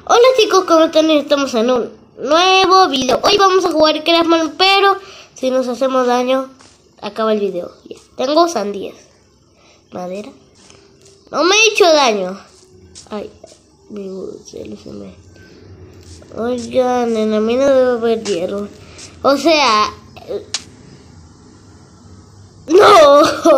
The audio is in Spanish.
Hola chicos, ¿cómo están? Estamos en un nuevo video. Hoy vamos a jugar Craftman, pero si nos hacemos daño, acaba el video. Ya. Tengo sandías. Madera. No me he hecho daño. Ay, mi cielo se me... Oigan, en la mina debe haber hierro. O sea... ¡No!